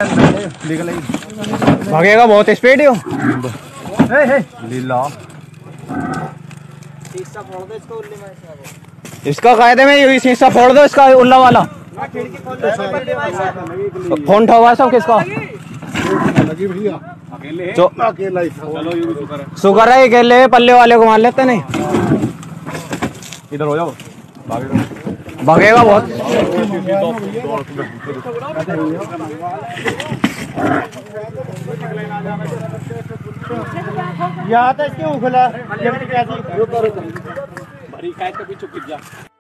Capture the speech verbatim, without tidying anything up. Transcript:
भागेगा बहुत स्पीड हो। लीला इसका कायदे में यही शीशा फोड़ दो इसका उल्ला वाला। फोन ठोगा सब किसका? शुगर है अकेले पल्ले वाले को मार लेते नहीं। इधर हो जाओ भागेगा बहुत। यहाँ तो इसके उखला भरी खाए कभी चुप जा।